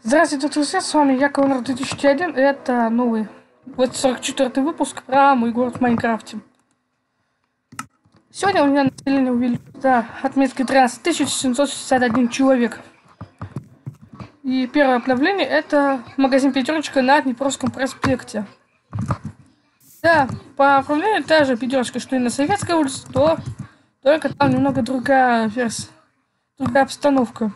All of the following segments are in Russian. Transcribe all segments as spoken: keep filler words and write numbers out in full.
Здравствуйте, друзья, с вами я, Конор две тысячи один, и это новый, вот сорок четвёртый выпуск про мой город в Майнкрафте. Сегодня у меня население увеличилось до отметки тринадцать тысяч семьсот шестьдесят один человек. И первое обновление — это магазин «Пятерочка» на Днепровском проспекте. Да, по оформлению та же «Пятерочка», что и на Советской улице, то только там немного другая версия, другая обстановка.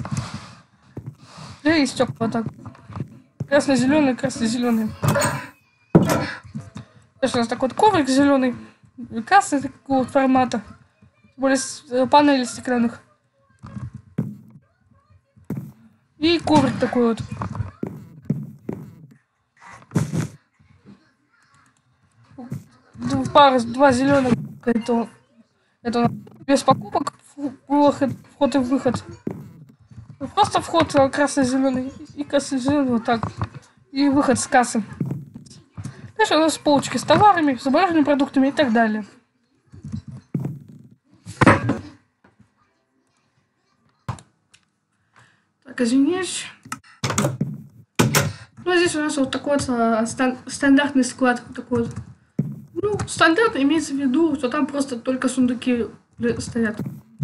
Да и стекла так. Красно-зеленый, красно-зеленый. Дальше у нас такой вот коврик зеленый, кассы такого формата, более панели стеклянных. И коврик такой вот. Пара, два зеленых. Это, это без покупок, выход, вход и выход. Просто вход красно-зеленый и красно-зеленый вот так. И выход с кассы. Дальше у нас полочки с товарами, с замороженными продуктами и так далее. Так, извиняюсь. Ну, здесь у нас вот такой вот а, стан стандартный склад. Такой вот. Ну, стандарт имеется в виду, что там просто только сундуки стоят.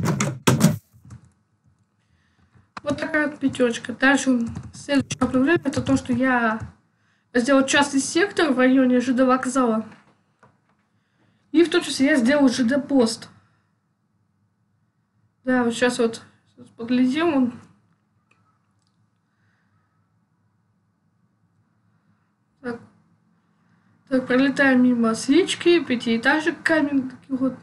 Вот такая вот пятерочка. Дальше следующее обновление — это то, что я сделал частный сектор в районе ЖД вокзала. И в том числе я сделал ЖД пост. Да, вот сейчас вот поглядим. Он. Так. Так, пролетаем мимо свечки, пятиэтажек камень, таких вот.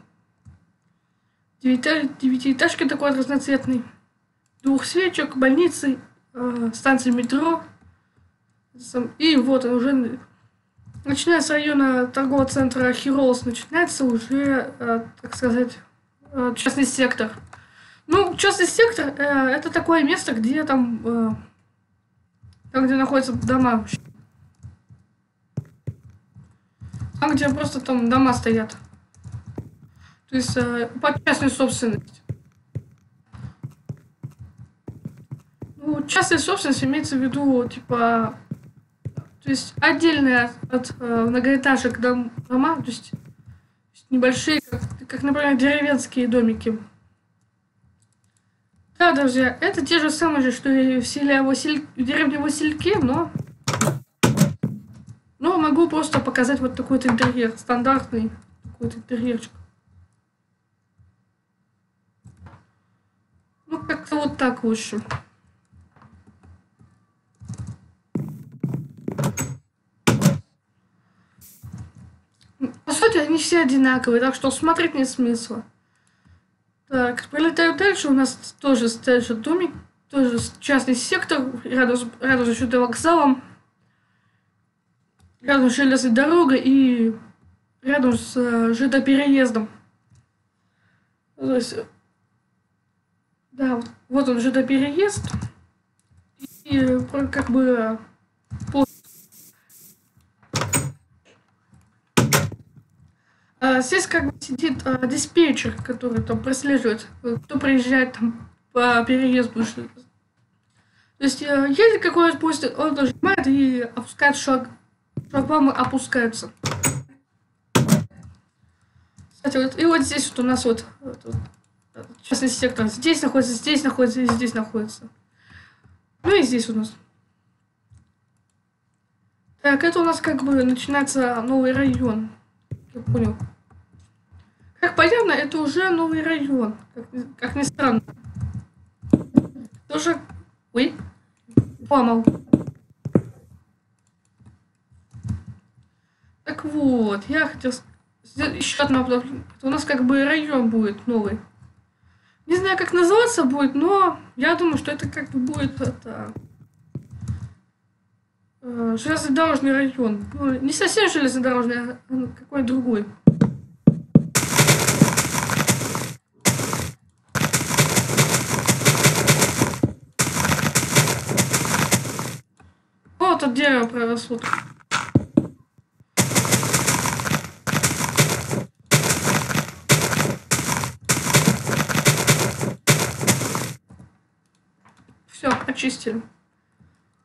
Девятиэтажки такой вот разноцветный. Двух свечек, больницы, э, станции метро. И вот он уже, начиная с района торгового центра Хиролс, начинается уже, э, так сказать, э, частный сектор. Ну, частный сектор э, это такое место, где там, э, там, где находятся дома. Там, где просто там дома стоят. То есть э, под частную собственность. Ну, частная собственность имеется в виду, типа, то есть отдельные от, от э, многоэтажек дом, дома, то есть небольшие, как, как, например, деревенские домики. Да, друзья, это те же самые же, что и в селе Василь... в деревне Васильке, но... Но могу просто показать вот такой вот интерьер, стандартный такой-то интерьерчик. Ну, как-то вот так лучше. По сути, они все одинаковые, так что смотреть нет смысла. Так, пролетаю дальше. У нас тоже стоит же домик, тоже частный сектор, рядом, рядом с ЖД вокзалом, рядом с железной дорогой и рядом с uh, ЖД переездом. То есть, да, вот он ЖД переезд. И как бы по А, здесь как бы сидит а, диспетчер, который там прослеживает, кто приезжает там по переезду. То есть а, едет какой-то поезд, он нажимает и опускает шаг, шлагбаумы опускаются. Кстати, вот, и вот здесь вот у нас вот, вот, вот частный сектор. Здесь находится, здесь находится и здесь находится. Ну и здесь у нас. Так, это у нас как бы начинается новый район. Я понял. Как понятно, это уже новый район. Как, как ни странно. Тоже... Ой. Поломал. Так вот, я хотел сделать еще одно обновление. У нас как бы район будет новый. Не знаю, как называться будет, но я думаю, что это как бы будет это... Э, железнодорожный район. Ну, не совсем железнодорожный, а какой-то другой. Вот тут дерево проросло. Все, очистили.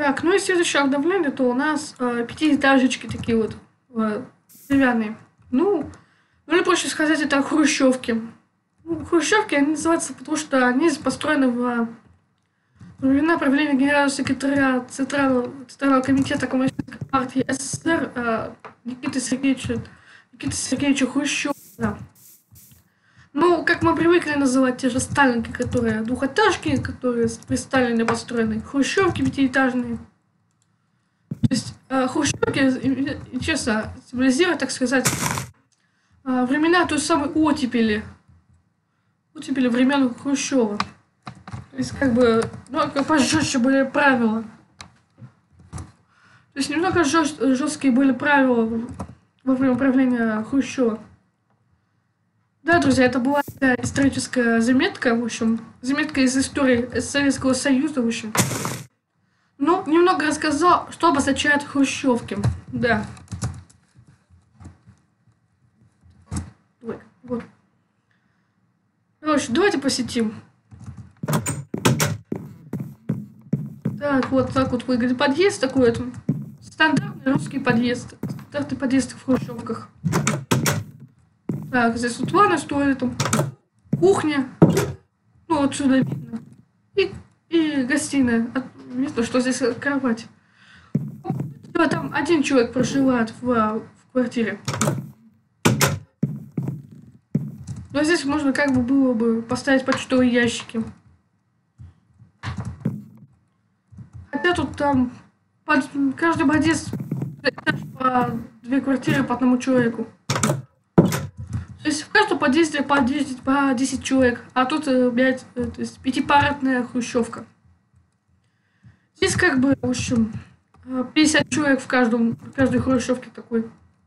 Так, ну и следующее обновление, то у нас э, пятиэтажечки такие вот э, деревянные. Ну, ну или проще сказать, это хрущевки. Ну, хрущевки они называются, потому что они построены в времена правления генерального секретаря Центрального, Центрального комитета Коммунистической партии СССР э, Никиты Сергеевича, Никиты Сергеевича Хрущева. Да. Ну, как мы привыкли называть те же сталинки, которые двухэтажки, которые при Сталине построены, хрущевки пятиэтажные. То есть э, хрущевки, честно, символизируют, так сказать, э, времена той самой оттепели. Оттепели времен Хрущева. То есть, как бы, ну, как пожестче были правила. То есть, немного жест, жесткие были правила во время правления Хрущева. Да, друзья, это была историческая заметка, в общем, заметка из истории Советского Союза, в общем. Ну, немного рассказал, что обозначает хрущевки. Да. Ой, вот. Короче, давайте посетим. Так, вот так вот выглядит подъезд такой, это стандартный русский подъезд. Стандартный подъезд в хрущевках. Так, здесь вот ванна стоит, там кухня, ну отсюда видно, и, и гостиная, видно, что здесь кровать. Там один человек проживает в, в квартире. Но здесь можно как бы было бы поставить почтовые ящики. Хотя тут там под каждый подъезд по две квартиры по одному человеку. То есть в каждом подъезде по десять, по десять человек, а тут пять, то есть пятипаратная хрущевка. Здесь как бы, в общем, пятьдесят человек в каждом, в каждой хрущевке такой.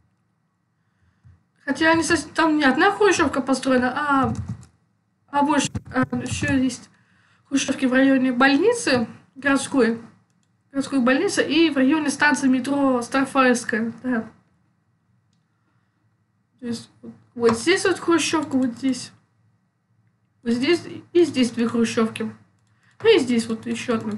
Хотя они, там не одна хрущевка построена, а, а больше. А еще есть хрущевки в районе больницы городской, городской больницы и в районе станции метро Старфаевская. Да. То есть вот здесь вот хрущевка, вот здесь. Вот здесь и здесь две хрущевки. Ну и здесь вот еще одна.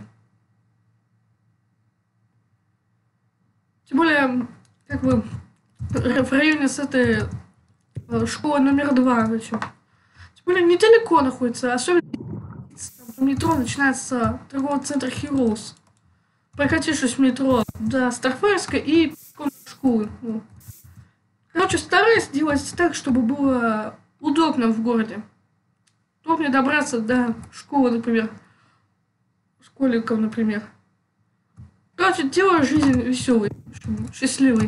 Тем более, как бы, в районе с этой школы номер два. Тем более, недалеко находится. Особенно там, метро начинается торговый центр Heroes. Прокатившись в метро до Старфаевской и школы. Короче, стараюсь делать так, чтобы было удобно в городе. Удобнее добраться до школы, например. Школьников, например. Короче, делаю жизнь веселой, счастливой.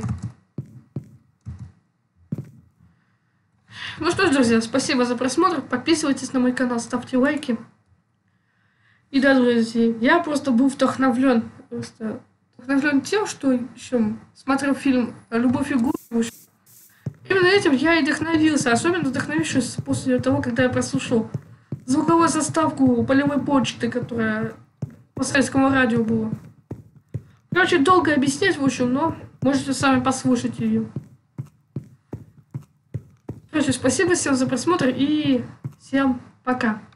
Ну что ж, друзья, спасибо за просмотр. Подписывайтесь на мой канал, ставьте лайки. И да, друзья, я просто был вдохновлен. Просто вдохновлен тем, что еще смотрел фильм «Любовь и голуби». Именно этим я и вдохновился, особенно вдохновившись после того, когда я прослушал звуковую заставку полевой почты, которая по советскому радио была. Короче, долго объяснять, в общем, но можете сами послушать ее. Короче, спасибо всем за просмотр и всем пока.